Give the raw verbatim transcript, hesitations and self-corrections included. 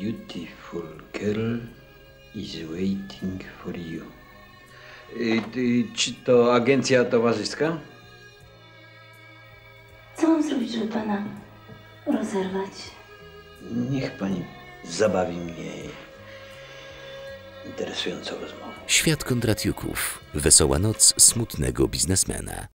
beautiful girl is waiting for you. Y, y, czy to agencja towarzyska? Co mam zrobić, żeby pana rozerwać? Niech pani zabawi mnie interesującą rozmową. Świat Kondratiuków. Wesoła noc smutnego biznesmena.